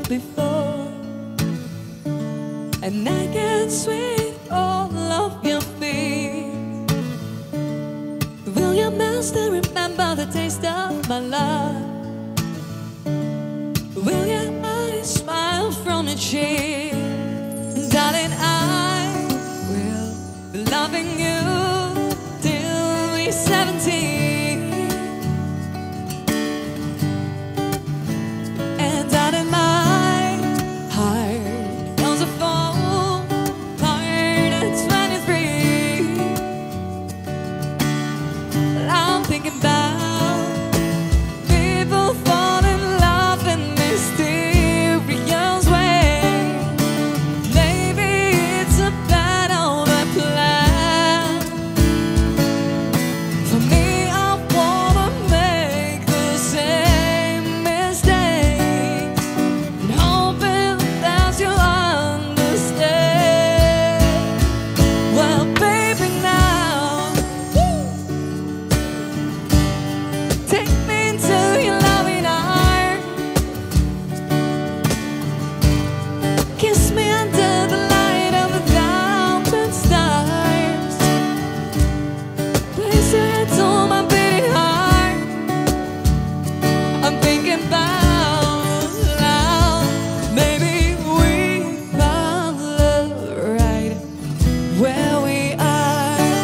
before, and I can sweet all of your feet. Will your master remember the taste of my love? Will your eyes smile from your cheek? Darling, I will be loving you till we're 17. And darling, my heart comes a fall apart at 23. I'm thinking about people fall in love in mysterious ways. Maybe it's a bad old plan. For me, I wanna make the same mistakes and hoping that you understand. Well, baby, now take me into your loving arms. Kiss me under the light of 1,000 stars. Place your hands on my beating heart. I'm thinking about now. Maybe we found love right where we are.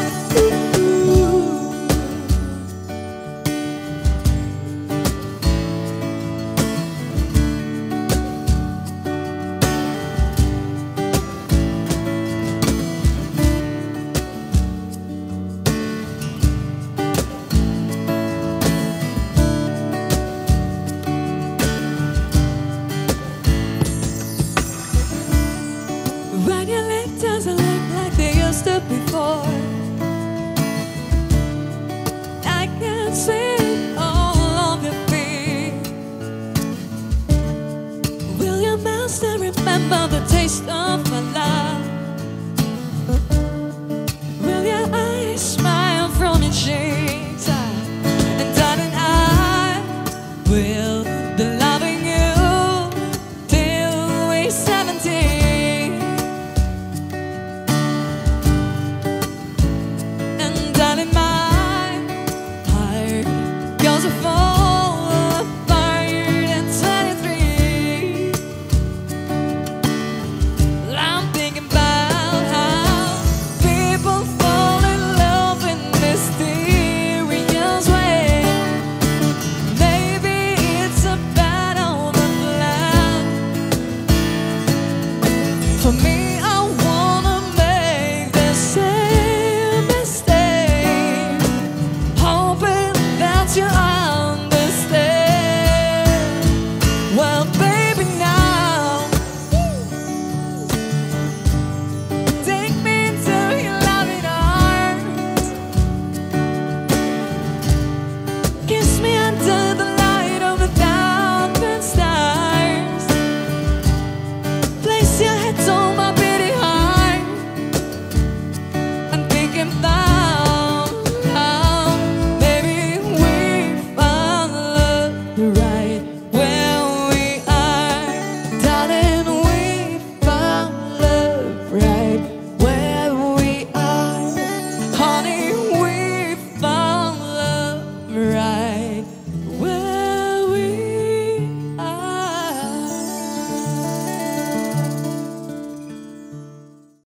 When your lip doesn't look like they used to before, I can see all of your feet. Will your master remember the taste of my love?